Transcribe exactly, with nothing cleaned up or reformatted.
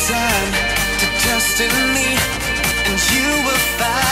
time to trust in me, and you will find